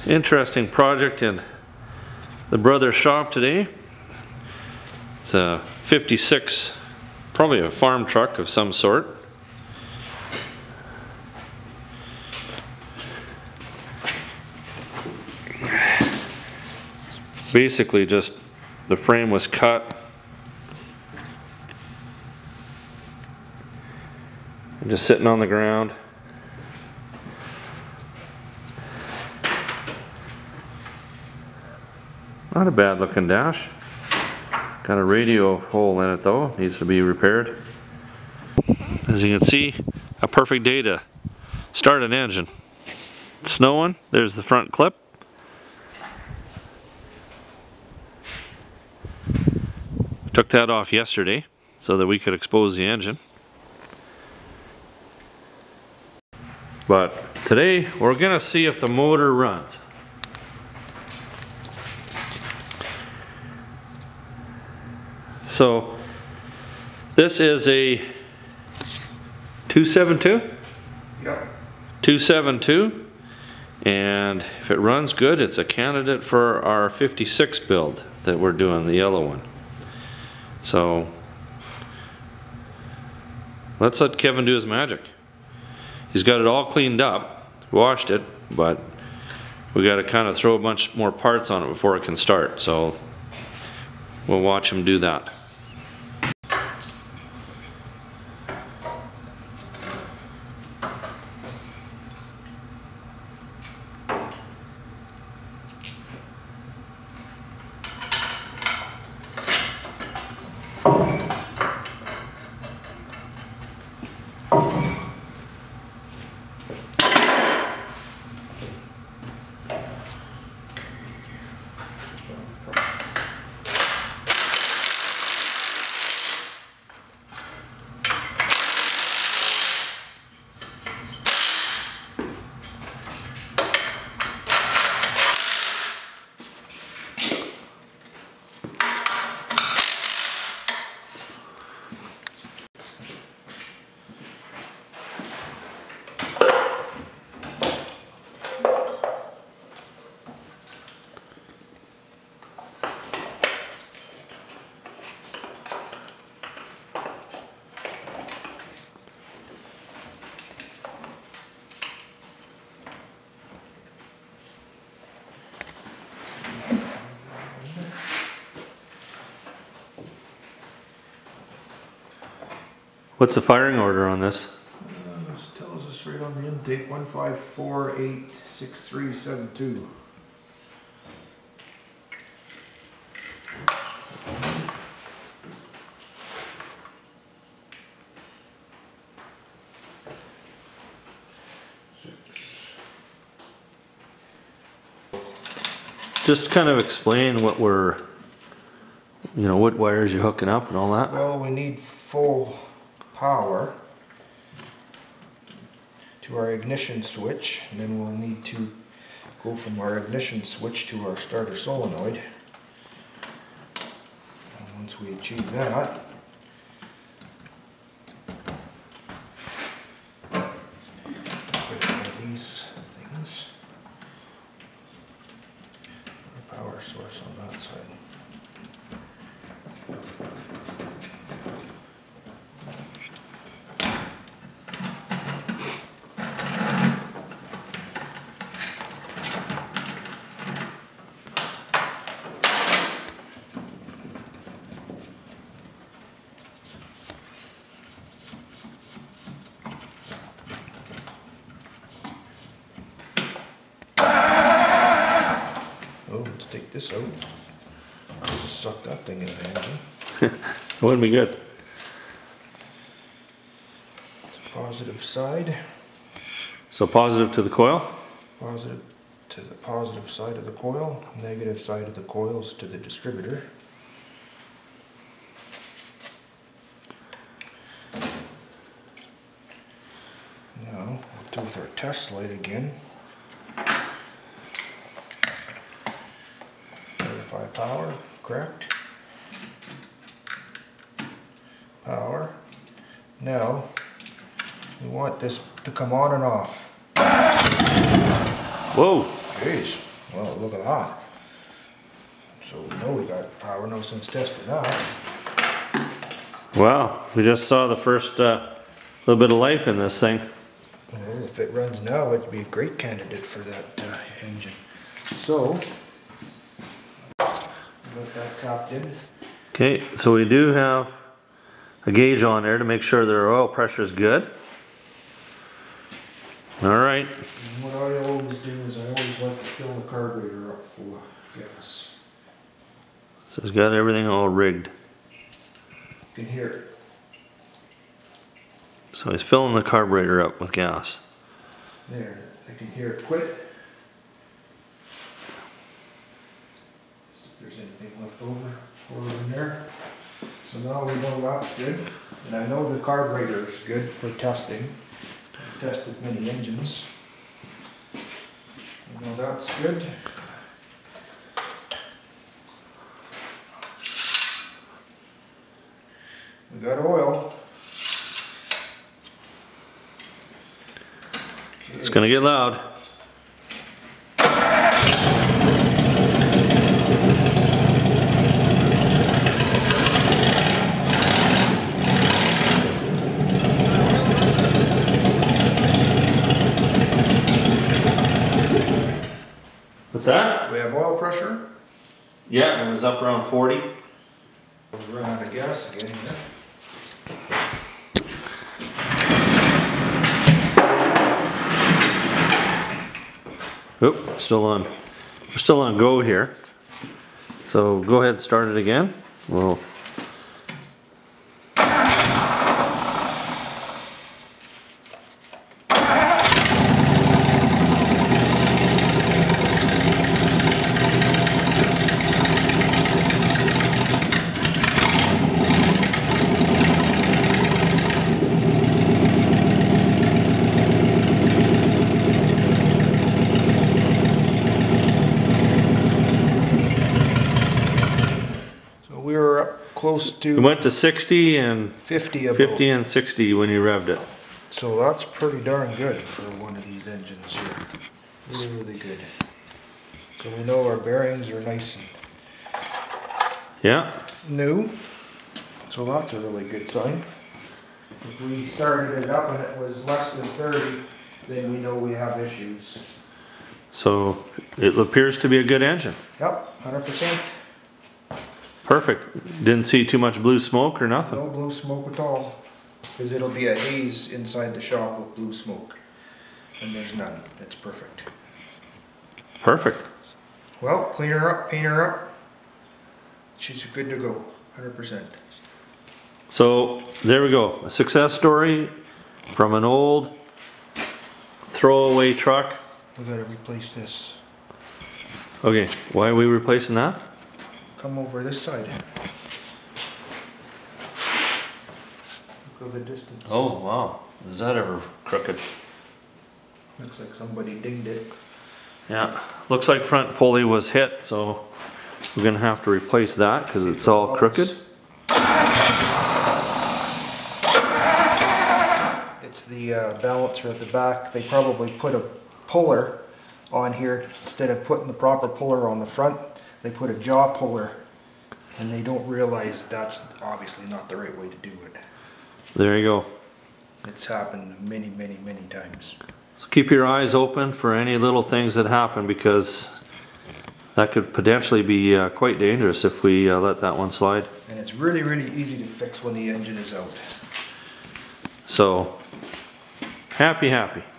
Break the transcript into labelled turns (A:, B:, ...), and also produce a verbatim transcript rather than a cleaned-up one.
A: Interesting project in the brother's shop today. It's a fifty-six, probably a farm truck of some sort. Basically just the frame was cut and just sitting on the ground. Not a bad looking dash. Got a radio hole in it though, needs to be repaired. As you can see, a perfect day to start an engine. It's snowing, there's the front clip. Took that off yesterday so that we could expose the engine. But today we're gonna see if the motor runs. So this is a two seventy-two?
B: Yep.
A: two seventy-two, and if it runs good, it's a candidate for our fifty-six build that we're doing, the yellow one. So let's let Kevin do his magic. He's got it all cleaned up, washed it, but we got to kind of throw a bunch more parts on it before it can start. So we'll watch him do that. What's the firing order on this?
B: Uh, this tells us right on the intake, one five four eight six three seven two.
A: Just kind of explain what we're, you know, what wires you're hooking up and all that.
B: Well, we need full power to our ignition switch, and then we'll need to go from our ignition switch to our starter solenoid. And once we achieve that, put in these things, our power source on that side. Let's take this out. Suck that thing in the engine.
A: It wouldn't be good.
B: Positive side.
A: So positive to the coil?
B: Positive to the positive side of the coil. Negative side of the coils to the distributor. Now, we'll do with our test light again. Verify power, correct. Power. Now, we want this to come on and off.
A: Whoa!
B: Jeez. Well, look at that. So we know we got power now since testing that.
A: Wow, we just saw the first uh, little bit of life in this thing.
B: Well, if it runs now, it'd be a great candidate for that uh, engine. So, got that capped in.
A: Okay, so we do have a gauge on there to make sure their oil pressure is good. All right.
B: And what I always do is I always like to fill the carburetor up full of gas.
A: So it's got everything all rigged.
B: You can hear it.
A: So he's filling the carburetor up with gas.
B: There, I can hear it quit. See if there's anything left over, over in there. So now we know that's good. And I know the carburetor is good for testing. I've tested many engines. I know that's good. We got oil. Okay.
A: It's gonna get loud. What's that?
B: We have oil pressure.
A: Yeah, it was up around forty.
B: We'll run out of gas again here.
A: Oop, still on. We're still on go here. So go ahead and start it again. We'll
B: We were up close to
A: we went to sixty and
B: fifty about.
A: fifty and sixty when you revved it.
B: So that's pretty darn good for one of these engines here. Really, really good. So we know our bearings are nice and
A: Yeah.
B: new. So that's a really good sign. If we started it up and it was less than thirty, then we know we have issues.
A: So it appears to be a good engine.
B: Yep, one hundred percent.
A: Perfect. Didn't see too much blue smoke or nothing.
B: No blue smoke at all. Because it'll be a haze inside the shop with blue smoke. And there's none. It's perfect.
A: Perfect.
B: Well, clean her up, paint her up. She's good to go. one hundred percent.
A: So there we go. A success story from an old throwaway truck.
B: We gotta replace this.
A: Okay, why are we replacing that?
B: Come over this side. Look at the distance.
A: Oh wow, is that ever crooked?
B: Looks like somebody dinged it.
A: Yeah, looks like front pulley was hit, so we're gonna have to replace that because it's all crooked.
B: It's the uh, balancer at the back. They probably put a puller on here instead of putting the proper puller on the front. They put a jaw puller, and they don't realize that's obviously not the right way to do it.
A: There you go.
B: It's happened many, many, many times.
A: So keep your eyes open for any little things that happen because that could potentially be uh, quite dangerous if we uh, let that one slide.
B: And it's really, really easy to fix when the engine is out.
A: So, happy, happy.